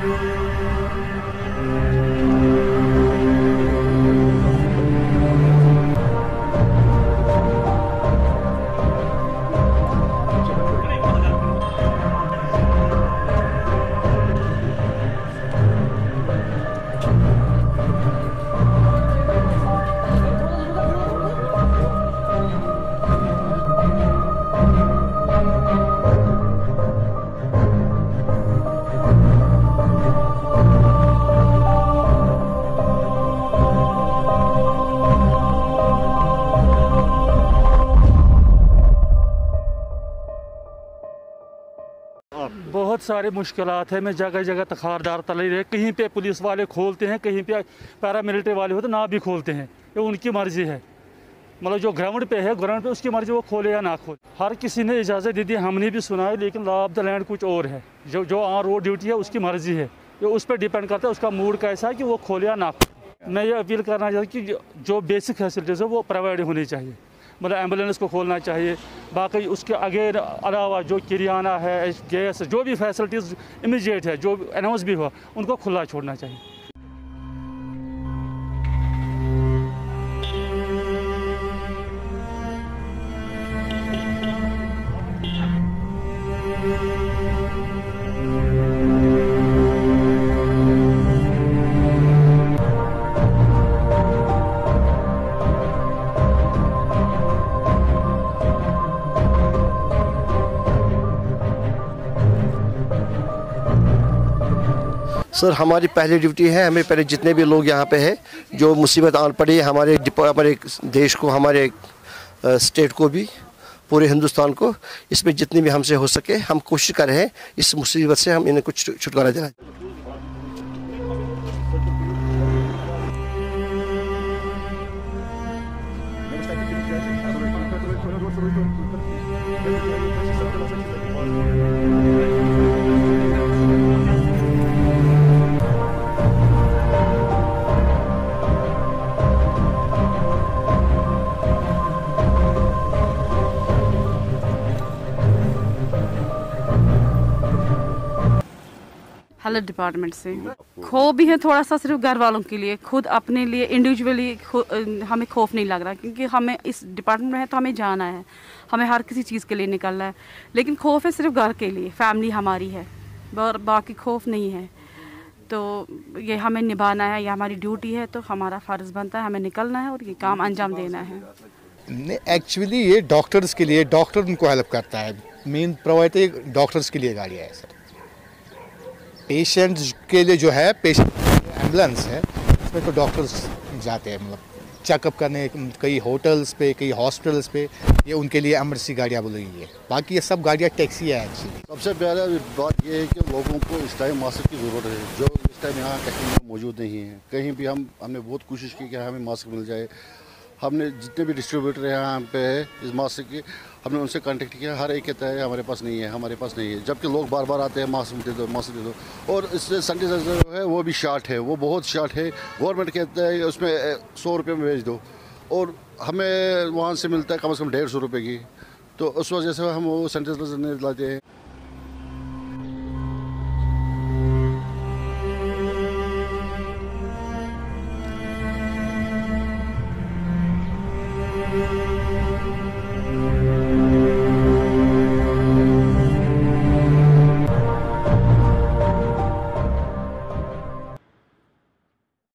बहुत सारे मुश्किलात है। मैं जगह जगह तखारदार तले रहे, कहीं पे पुलिस वाले खोलते हैं, कहीं पे पैरामिलिट्री वाले हो तो ना भी खोलते हैं, ये उनकी मर्ज़ी है। मतलब जो ग्राउंड पे है, ग्राउंड पे उसकी मर्ज़ी, वो खोले या ना खोले। हर किसी ने इजाज़त दे दी, हमने भी सुना है, लेकिन लॉ ऑफ द लैंड कुछ और है। जो ऑन रोड ड्यूटी है उसकी मर्ज़ी है, ये उस पर डिपेंड करता है उसका मूड कैसा है कि वो खोले या ना खोले। मैं ये अपील करना चाहता हूँ कि जो बेसिक फैसिलिटीज़ है वो प्रोवाइड होनी चाहिए। मतलब एम्बुलेंस को खोलना चाहिए, बाकी उसके आगे अलावा जो किरियाना है, गैस, जो भी फैसिलिटीज़ इमीडिएट है, जो अनाउंस भी हुआ, उनको खुला छोड़ना चाहिए। सर, हमारी पहली ड्यूटी है, हमें पहले जितने भी लोग यहाँ पे हैं, जो मुसीबत आन पड़ी है हमारे देश को, हमारे स्टेट को भी, पूरे हिंदुस्तान को, इसमें जितनी भी हमसे हो सके हम कोशिश कर रहे हैं इस मुसीबत से हम इन्हें कुछ छुटकारा देना। हेल्थ डिपार्टमेंट से खो भी है थोड़ा सा, सिर्फ घर वालों के लिए, खुद अपने लिए इंडिविजुअली हमें खौफ नहीं लग रहा, क्योंकि हमें इस डिपार्टमेंट में है तो हमें जाना है, हमें हर किसी चीज़ के लिए निकलना है। लेकिन खौफ है सिर्फ घर के लिए, फैमिली हमारी है, बाकी खौफ नहीं है। तो ये हमें निभाना है, ये हमारी ड्यूटी है, तो हमारा फ़र्ज़ बनता है, हमें निकलना है और ये काम अंजाम देना है। एक्चुअली ये डॉक्टर्स के लिए, डॉक्टर उनको हेल्प करता है, मेन प्रोवाइड डॉक्टर्स के लिए गाड़ियाँ है सर। पेशेंट्स के लिए जो है, पेशेंट एम्बुलेंस है, उसमें तो डॉक्टर्स जाते हैं, मतलब चेकअप करने, कई होटल्स पे, कई हॉस्पिटल्स पे, ये उनके लिए इमरजेंसी गाड़ियाँ बोली गई है। बाकी ये सब गाड़ियाँ टैक्सी है एक्चुअली। सबसे पहला बात ये है कि लोगों को इस टाइम मास्क की ज़रूरत है, जो इस टाइम यहाँ कहीं मौजूद नहीं है। कहीं भी हमने बहुत कोशिश की कि हमें मास्क मिल जाए। हमने जितने भी डिस्ट्रीब्यूटर यहाँ पे है इस मास्क की, हमने उनसे कांटेक्ट किया, हर एक कहता है हमारे पास नहीं है, हमारे पास नहीं है। जबकि लोग बार बार आते हैं, मास्क दे दो, मास्क दे दो। और इससे सैनिटाइजर जो है वो भी शार्ट है, वो बहुत शार्ट है। गवर्नमेंट कहता है उसमें 100 रुपये में भेज दो, और हमें वहाँ से मिलता है कम से कम 150 रुपये की। तो उस वजह से हम वो सैनिटाइजर नहीं लाते हैं।